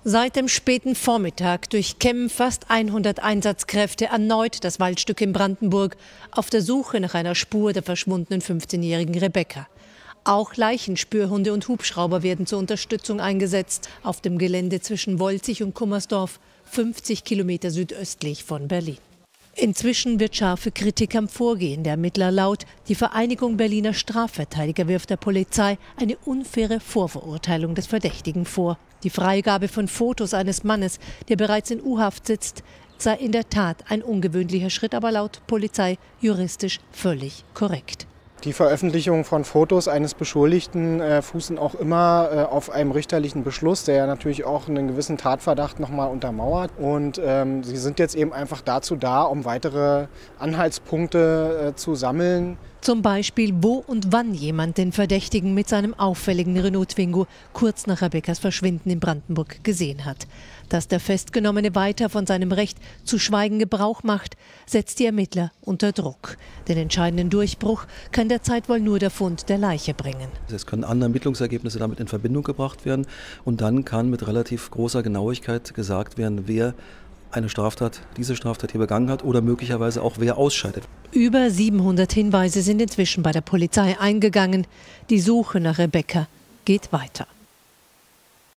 Seit dem späten Vormittag durchkämmen fast 100 Einsatzkräfte erneut das Waldstück in Brandenburg auf der Suche nach einer Spur der verschwundenen 15-jährigen Rebecca. Auch Leichenspürhunde und Hubschrauber werden zur Unterstützung eingesetzt auf dem Gelände zwischen Wolzig und Kummersdorf, 50 Kilometer südöstlich von Berlin. Inzwischen wird scharfe Kritik am Vorgehen der Ermittler laut. Die Vereinigung Berliner Strafverteidiger wirft der Polizei eine unfaire Vorverurteilung des Verdächtigen vor. Die Freigabe von Fotos eines Mannes, der bereits in U-Haft sitzt, sei in der Tat ein ungewöhnlicher Schritt, aber laut Polizei juristisch völlig korrekt. Die Veröffentlichung von Fotos eines Beschuldigten fußen auch immer auf einem richterlichen Beschluss, der ja natürlich auch einen gewissen Tatverdacht nochmal untermauert. Und sie sind jetzt eben einfach dazu da, um weitere Anhaltspunkte zu sammeln. Zum Beispiel, wo und wann jemand den Verdächtigen mit seinem auffälligen Renault Twingo kurz nach Rebeccas Verschwinden in Brandenburg gesehen hat. Dass der Festgenommene weiter von seinem Recht zu schweigen Gebrauch macht, setzt die Ermittler unter Druck. Den entscheidenden Durchbruch kann derzeit wohl nur der Fund der Leiche bringen. Es können andere Ermittlungsergebnisse damit in Verbindung gebracht werden und dann kann mit relativ großer Genauigkeit gesagt werden, wer diese Straftat hier begangen hat oder möglicherweise auch wer ausscheidet. Über 700 Hinweise sind inzwischen bei der Polizei eingegangen. Die Suche nach Rebecca geht weiter.